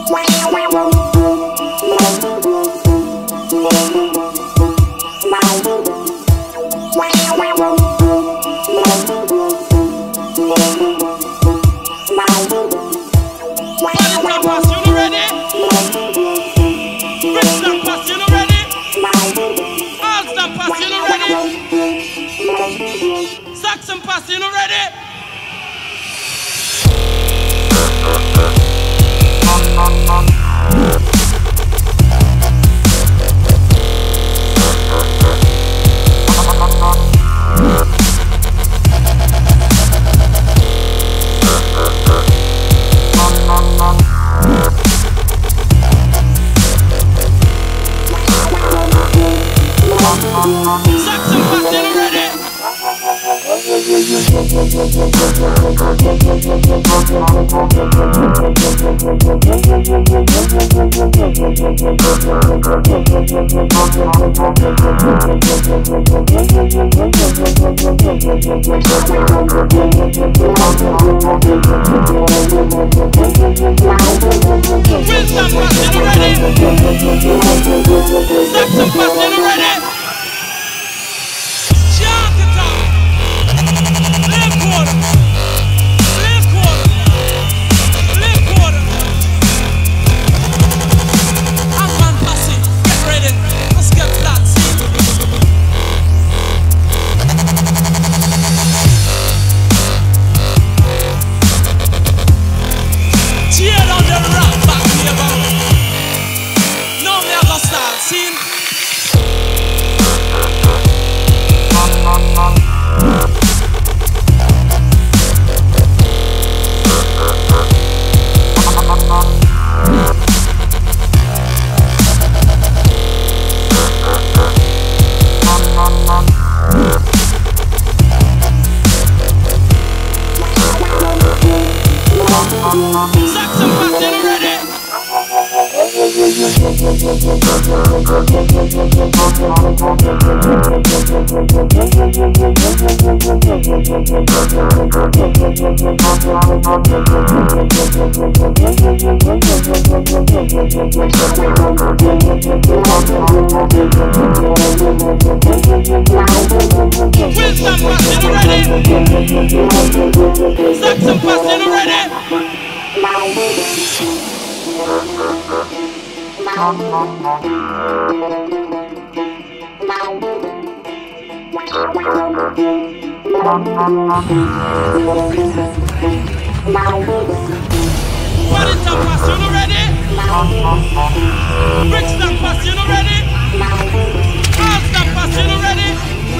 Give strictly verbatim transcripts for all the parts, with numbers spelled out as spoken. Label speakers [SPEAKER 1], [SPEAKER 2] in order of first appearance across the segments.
[SPEAKER 1] Saxon pass, you know ready? Saxon pass, you know ready? Wisdom pass, you know ready? Saxon pass, you know ready? Saxon pass, you know ready? Wisdom pass, you know ready? Saxon pass, you know ready? Paddington pass, you know ready? Brixton pass, you know ready? Alston pass, you know ready?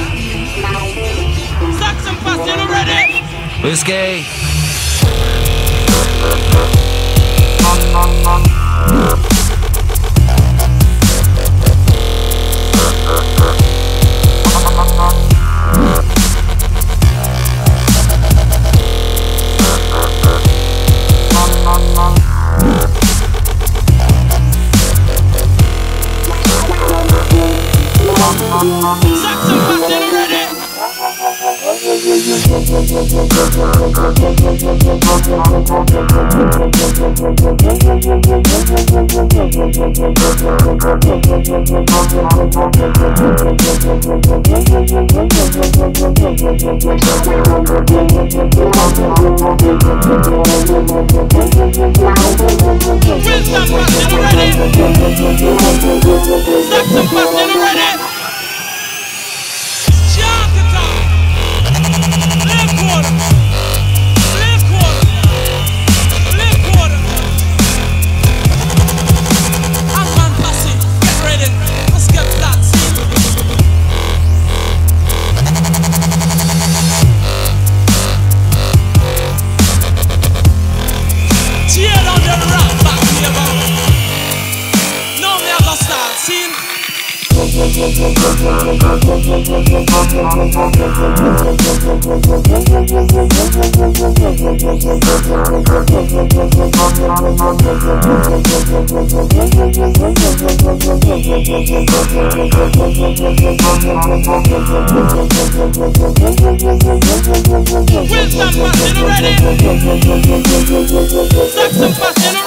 [SPEAKER 1] Saxon pass, you know ready?
[SPEAKER 2] Whiskey.
[SPEAKER 1] Saxon pass, you know ready? Wisdom pass, you know ready? Saxon pass, you know ready? Wisdom pass, you know ready? Saxon pass, you know